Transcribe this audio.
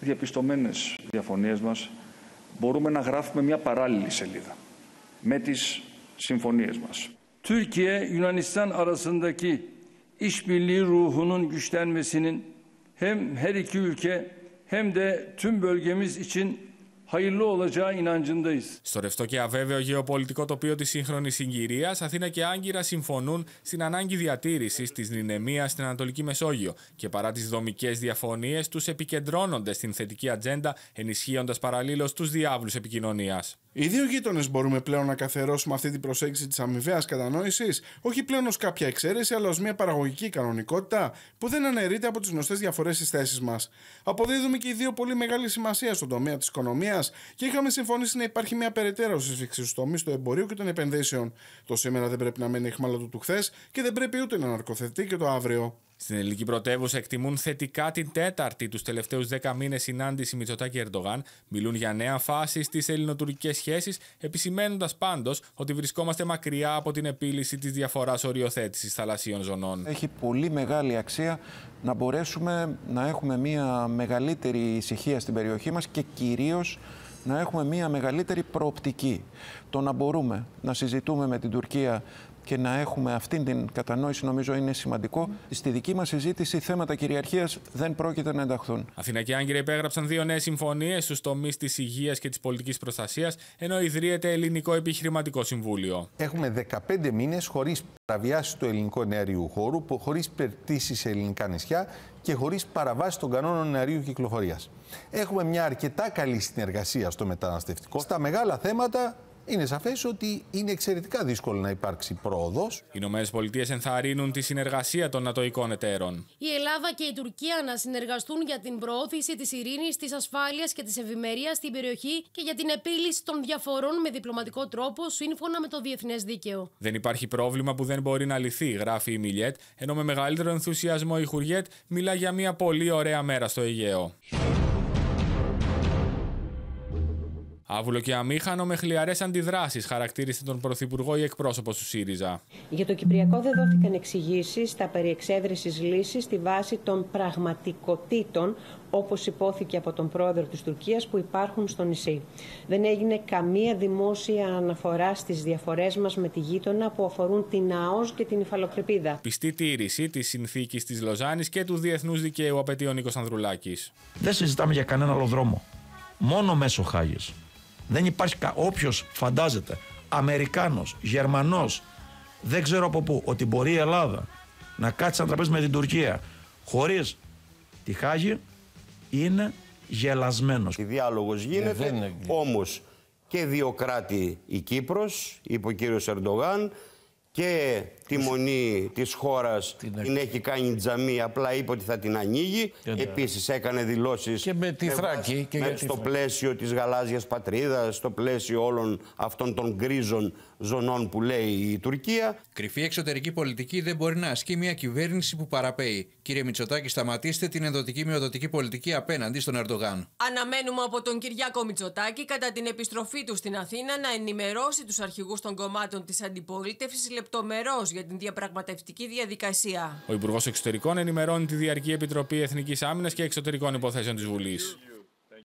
διαπιστωμένες διαφωνίες μας μπορούμε να γράφουμε μια παράλληλη σελίδα με τις συμφωνίες μας. Türkiye-Yunanistan arasındaki işbirliği ruhunun güçlenmesinin hem her iki ülke hem de tüm bölgemiz için hayırlı olacağı inancındayız. Στο ρευστό και αβέβαιο γεωπολιτικό τοπίο της σύγχρονης συγκυρίας, Αθήνα και Άγκυρα συμφωνούν στην ανάγκη διατήρησης της ειρηνεμίας στην Ανατολική Μεσόγειο και παρά τις δομικές διαφωνίες τους επικεντρώνονται στην θετική ατζέντα, ενισχύοντας παραλλήλως τους διάβλους επικοινωνίας. Οι δύο γείτονες μπορούμε πλέον να καθιερώσουμε αυτή την προσέγγιση της αμοιβαίας κατανόησης, όχι πλέον ως κάποια εξαίρεση, αλλά ως μια παραγωγική κανονικότητα που δεν αναιρείται από τις γνωστές διαφορές στις θέσεις μας. Αποδίδουμε και οι δύο πολύ μεγάλη σημασία στον τομέα της οικονομίας και είχαμε συμφωνήσει να υπάρχει μια περαιτέρω σύσφυξη στους τομείς του εμπορίου και των επενδύσεων. Το σήμερα δεν πρέπει να μένει αιχμάλωτο του χθες και δεν πρέπει ούτε να ναρκοθετεί και το αύριο. Στην ελληνική πρωτεύουσα εκτιμούν θετικά την τέταρτη τους τελευταίους 10 μήνες συνάντηση Μητσοτάκη-Ερντογάν, μιλούν για νέα φάση στις ελληνοτουρκικές σχέσεις, επισημαίνοντας πάντως ότι βρισκόμαστε μακριά από την επίλυση της διαφοράς οριοθέτησης θαλασσίων ζωνών. Έχει πολύ μεγάλη αξία να μπορέσουμε να έχουμε μια μεγαλύτερη ησυχία στην περιοχή μας και κυρίως να έχουμε μια μεγαλύτερη προοπτική. Το να μπορούμε να συζητούμε με την Τουρκία και να έχουμε αυτήν την κατανόηση νομίζω είναι σημαντικό. Στη δική μας συζήτηση θέματα κυριαρχίας δεν πρόκειται να ενταχθούν. Αθήνα και Άγκυρα υπέγραψαν 2 νέες συμφωνίες στους τομείς της υγείας και της πολιτικής προστασίας, ενώ ιδρύεται Ελληνικό Επιχειρηματικό Συμβούλιο. Έχουμε 15 μήνες χωρίς παραβιάσεις του ελληνικού εναερίου χώρου, χωρίς περπτήσεις σε ελληνικά νησιά και χωρίς παραβάσεις των κανόνων εναερίου κυκλοφορίας. Έχουμε μια αρκετά καλή συνεργασία στο μεταναστευτικό. Στα μεγάλα θέματα είναι σαφές ότι είναι εξαιρετικά δύσκολο να υπάρξει πρόοδος. Οι ΗΠΑ ενθαρρύνουν τη συνεργασία των νατοικών εταίρων. Η Ελλάδα και η Τουρκία να συνεργαστούν για την προώθηση της ειρήνης, της ασφάλειας και της ευημερίας στην περιοχή και για την επίλυση των διαφορών με διπλωματικό τρόπο σύμφωνα με το διεθνές δίκαιο. Δεν υπάρχει πρόβλημα που δεν μπορεί να λυθεί, γράφει η Μιλιέτ, ενώ με μεγαλύτερο ενθουσιασμό η Χουριέτ μιλά για μια πολύ ωραία μέρα στο Αιγαίο. Άβουλο και αμήχανο με χλιαρές αντιδράσεις, χαρακτήρισε τον Πρωθυπουργό η εκπρόσωπος του ΣΥΡΙΖΑ. Για το Κυπριακό δεν δόθηκαν εξηγήσεις στα περί εξέβρεσης λύσης στη βάση των πραγματικοτήτων, όπως υπόθηκε από τον πρόεδρο της Τουρκίας, που υπάρχουν στο νησί. Δεν έγινε καμία δημόσια αναφορά στις διαφορές μας με τη γείτονα που αφορούν την ΑΟΣ και την υφαλοκρηπίδα. Πιστή τήρηση της συνθήκης της Λοζάνης και του διεθνούς δικαίου, απαιτεί ο Νίκος Ανδρουλάκης. Δεν συζητάμε για κανένα άλλο δρόμο. Μόνο μέσω Χάγης. Δεν υπάρχει όποιος φαντάζεται, Αμερικάνος, Γερμανός, δεν ξέρω από πού, ότι μπορεί η Ελλάδα να κάτσει να τραπέζι με την Τουρκία χωρίς τη Χάγη, είναι γελασμένος. Η διάλογος γίνεται, όμως και διοκράτη η Κύπρος, είπε ο κύριος Ερντογάν, και τη μονή της χώρας την έχει κάνει τζαμί, απλά είπε ότι θα την ανοίγει. Επίσης έκανε δηλώσεις και με τη Θράκη στο πλαίσιο της γαλάζιας πατρίδας, στο πλαίσιο όλων αυτών των γκρίζων ζωνών που λέει η Τουρκία. Κρυφή εξωτερική πολιτική δεν μπορεί να ασκεί μια κυβέρνηση που παραπέει. Κύριε Μητσοτάκη, σταματήστε την ενδοτική μειοδοτική πολιτική απέναντι στον Ερντογάν. Αναμένουμε από τον Κυριάκο Μητσοτάκη κατά την επιστροφή του στην Αθήνα να ενημερώσει τους αρχηγούς των κομμάτων της αντιπολίτευσης λεπτομερώς για την διαπραγματευτική διαδικασία. Ο Υπουργός Εξωτερικών ενημερώνει τη Διαρκή Επιτροπή Εθνικής Άμυνας και Εξωτερικών Υποθέσεων της Βουλής.